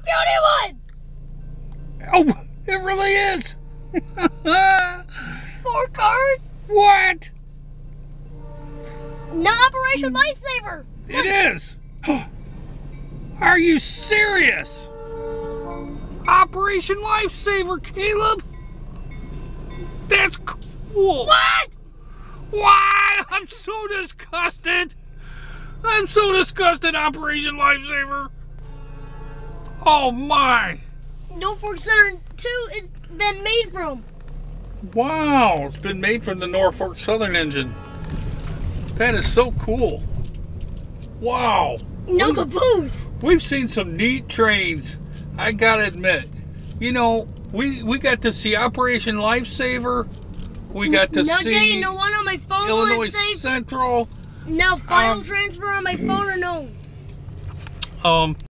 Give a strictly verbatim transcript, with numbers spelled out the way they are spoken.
Sleepy Beauty one! Oh, it really is! More cars? What? Now Operation LifeSaver! It is! Are you serious? Operation LifeSaver, Caleb? That's cool! What? Why? I'm so disgusted! I'm so disgusted, Operation LifeSaver! Oh my! Norfolk Southern two it's been made from. Wow, it's been made from the Norfolk Southern engine. That is so cool. Wow. No caboose. We've seen some neat trains, I gotta admit. You know, we we got to see Operation LifeSaver. We got to no see dating, no one on my phone Illinois say, Central. no file um, transfer on my phone or no. Um.